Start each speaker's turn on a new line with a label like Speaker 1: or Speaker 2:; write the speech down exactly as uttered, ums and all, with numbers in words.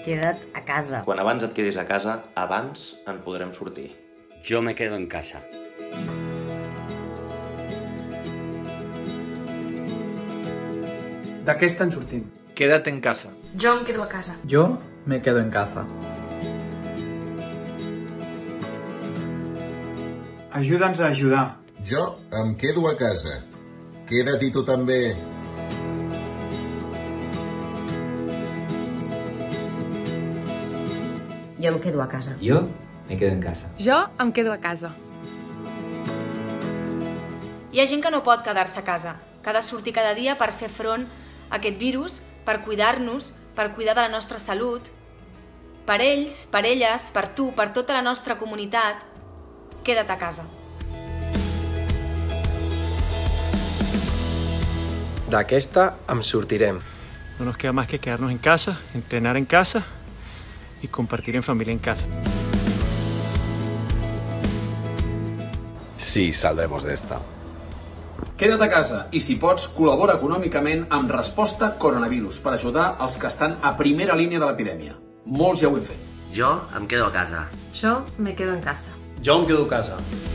Speaker 1: Queda't a casa.
Speaker 2: Quan abans et quedis a casa, abans en podrem sortir.
Speaker 3: Yo me quedo en casa.
Speaker 4: D'aquesta en sortim.
Speaker 5: Quédate en casa.
Speaker 6: Jo em quedo a casa.
Speaker 4: Jo me quedo en casa. Ajuda'ns a ajudar.
Speaker 7: Jo em quedo a casa. Queda't-hi tu també.
Speaker 1: Jo em quedo a casa.
Speaker 8: Jo me quedo en casa.
Speaker 6: Jo em quedo a casa.
Speaker 9: Hi ha gent que no pot quedar-se a casa, que ha de sortir cada dia per fer front a aquest virus, per cuidar-nos, per cuidar de la nostra salut. Per ells, per elles, per tu, per tota la nostra comunitat, queda't a casa.
Speaker 5: D'aquesta em sortirem.
Speaker 4: No nos queda más que quedarnos en casa, entrenar en casa y compartir en familia en casa.
Speaker 10: Sí, saldremos de esta.
Speaker 11: Queda't a casa i, si pots, col·labora econòmicament amb Resposta Coronavirus per ajudar els que estan a primera línia de l'epidèmia. Molts ja ho hem fet.
Speaker 12: Jo em quedo a casa.
Speaker 1: Jo me quedo en casa.
Speaker 5: Jo em quedo a casa.